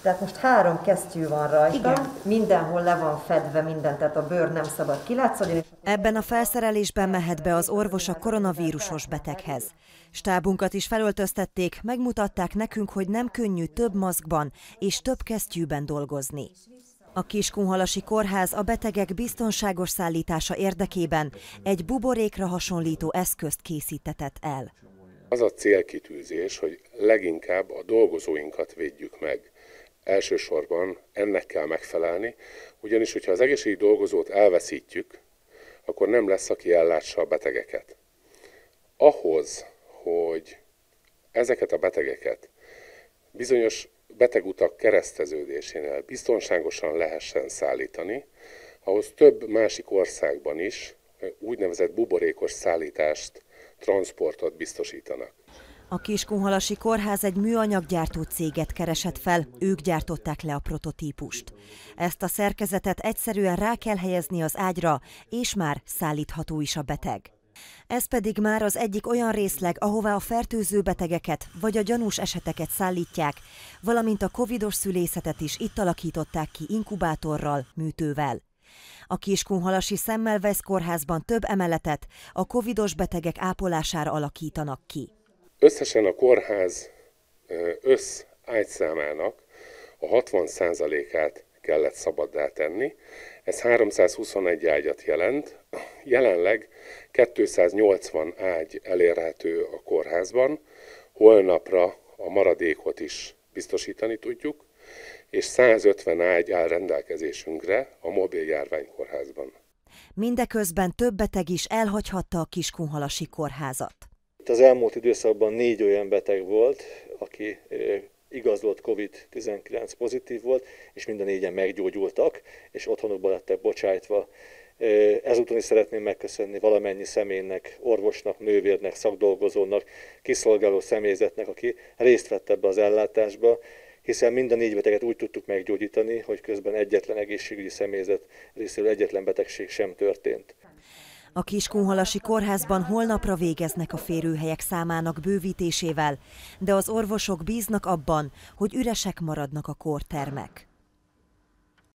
Tehát most 3 kesztyű van rajta, Igen. mindenhol le van fedve minden, tehát a bőr nem szabad kilátszódni. Ebben a felszerelésben mehet be az orvos a koronavírusos beteghez. Stábunkat is felöltöztették, megmutatták nekünk, hogy nem könnyű több maszkban és több kesztyűben dolgozni. A Kiskunhalasi Kórház a betegek biztonságos szállítása érdekében egy buborékra hasonlító eszközt készítetett el. Az a célkitűzés, hogy leginkább a dolgozóinkat védjük meg. Elsősorban ennek kell megfelelni, ugyanis, hogyha az egészségügyi dolgozót elveszítjük, akkor nem lesz, aki ellássa a betegeket. Ahhoz, hogy ezeket a betegeket bizonyos betegutak kereszteződésénél biztonságosan lehessen szállítani, ahhoz több másik országban is úgynevezett buborékos szállítást, transportot biztosítanak. A Kiskunhalasi Kórház egy műanyaggyártó céget keresett fel, ők gyártották le a prototípust. Ezt a szerkezetet egyszerűen rá kell helyezni az ágyra, és már szállítható is a beteg. Ez pedig már az egyik olyan részleg, ahová a fertőző betegeket vagy a gyanús eseteket szállítják, valamint a covidos szülészetet is itt alakították ki inkubátorral, műtővel. A Kiskunhalasi Semmelweis kórházban több emeletet a covidos betegek ápolására alakítanak ki. Összesen a kórház ágyszámának a 60%-át kellett szabaddá tenni. Ez 321 ágyat jelent. Jelenleg 280 ágy elérhető a kórházban. Holnapra a maradékot is biztosítani tudjuk, és 150 ágy áll rendelkezésünkre a mobil járványkórházban. Mindeközben több beteg is elhagyhatta a Kiskunhalasi Kórházat. Az elmúlt időszakban 4 olyan beteg volt, aki igazolt COVID-19 pozitív volt, és mind a 4-en meggyógyultak, és otthonukba lettek bocsájtva. Ezúton is szeretném megköszönni valamennyi személynek, orvosnak, nővérnek, szakdolgozónak, kiszolgáló személyzetnek, aki részt vett ebbe az ellátásba, hiszen mind a 4 beteget úgy tudtuk meggyógyítani, hogy közben egyetlen egészségügyi személyzet részéről egyetlen betegség sem történt. A Kiskunhalasi Kórházban holnapra végeznek a férőhelyek számának bővítésével, de az orvosok bíznak abban, hogy üresek maradnak a kórtermek.